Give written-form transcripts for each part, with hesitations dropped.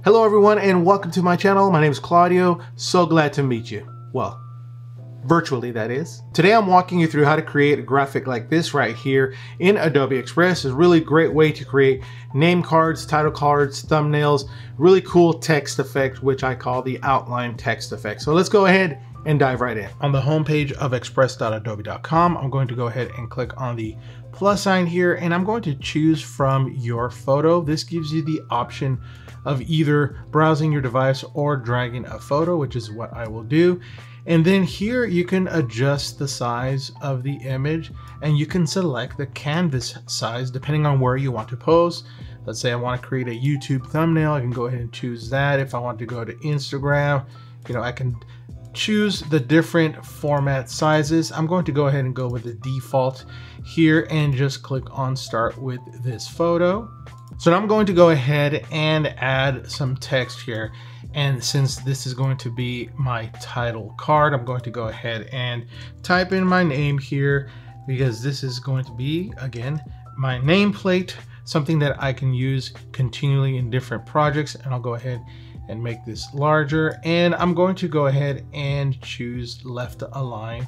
Hello everyone and welcome to my channel. My name is Claudio. So glad to meet you. Well, virtually that is. Today I'm walking you through how to create a graphic like this right here in Adobe Express. It's a really great way to create name cards, title cards, thumbnails, really cool text effect, which I call the outline text effect. So let's go ahead and dive right in. On the homepage of express.adobe.com, I'm going to go ahead and click on the plus sign here, and I'm going to choose from your photo. This gives you the option of either browsing your device or dragging a photo, which is what I will do. And then here you can adjust the size of the image, and you can select the canvas size depending on where you want to pose. Let's say I want to create a YouTube thumbnail. I can go ahead and choose that. If I want to go to Instagram, I can choose the different format sizes. I'm going to go ahead and go with the default here and just click on start with this photo. So now I'm going to go ahead and add some text here. And since this is going to be my title card, I'm going to go ahead and type in my name here, because this is going to be, again, my nameplate, something that I can use continually in different projects. And I'll go ahead and make this larger, and I'm going to go ahead and choose left align.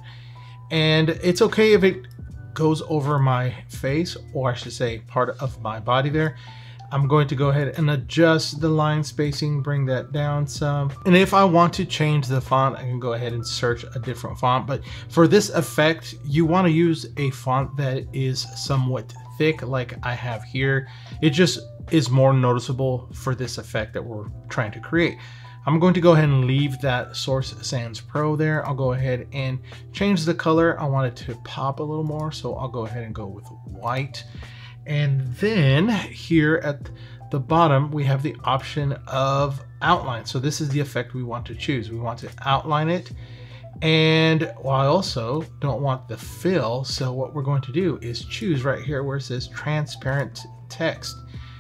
And it's okay if it goes over my face, or I should say part of my body there. I'm going to go ahead and adjust the line spacing, bring that down some. And if I want to change the font, I can go ahead and search a different font. But for this effect, you want to use a font that is somewhat thick, like I have here. It just is more noticeable for this effect that we're trying to create. I'm going to go ahead and leave that Source Sans Pro there. I'll go ahead and change the color. I want it to pop a little more, so I'll go ahead and go with white. And then here at the bottom, we have the option of outline. So this is the effect we want to choose. We want to outline it. And I also don't want the fill. So what we're going to do is choose right here where it says transparent text.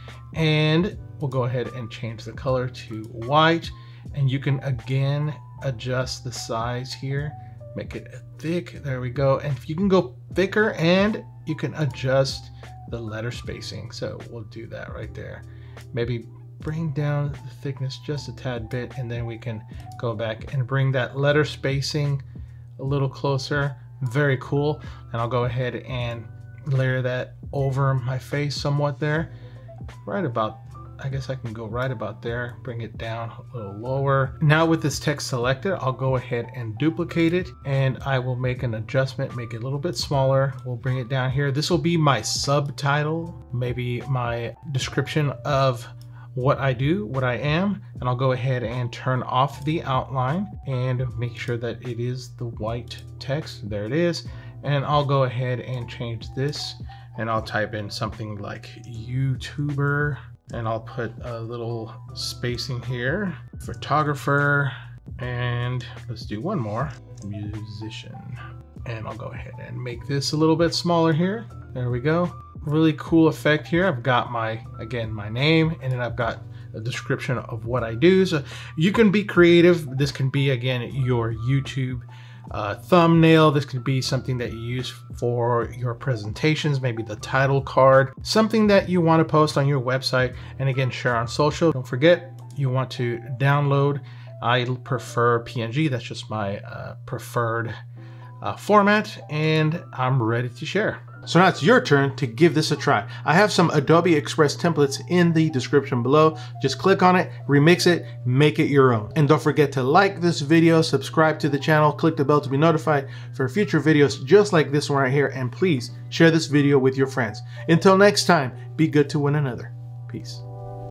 And we'll go ahead and change the color to white. And you can again adjust the size here, make it thick. There we go. And you can go thicker, and you can adjust the letter spacing. So we'll do that right there. Maybe bring down the thickness just a tad bit, and then we can go back and bring that letter spacing a little closer. Very cool. And I'll go ahead and layer that over my face somewhat there. Right about, I guess I can go right about there, bring it down a little lower. Now with this text selected, I'll go ahead and duplicate it, and I will make an adjustment, make it a little bit smaller. We'll bring it down here. This will be my subtitle, maybe my description of what I do, what I am, and I'll go ahead and turn off the outline and make sure that it is the white text. There it is. And I'll go ahead and change this, and I'll type in something like YouTuber, and I'll put a little spacing here, photographer, and let's do one more, musician. And I'll go ahead and make this a little bit smaller here. There we go. Really cool effect here. I've got again, my name, and then I've got a description of what I do. So you can be creative. This can be, again, your YouTube thumbnail. This could be something that you use for your presentations, maybe the title card, something that you want to post on your website, and again, share on social. Don't forget, you want to download. I prefer PNG. That's just my preferred format, and I'm ready to share. So now it's your turn to give this a try. I have some Adobe Express templates in the description below. Just click on it, remix it, make it your own. And don't forget to like this video, subscribe to the channel, click the bell to be notified for future videos just like this one right here. And please share this video with your friends. Until next time, be good to one another. Peace.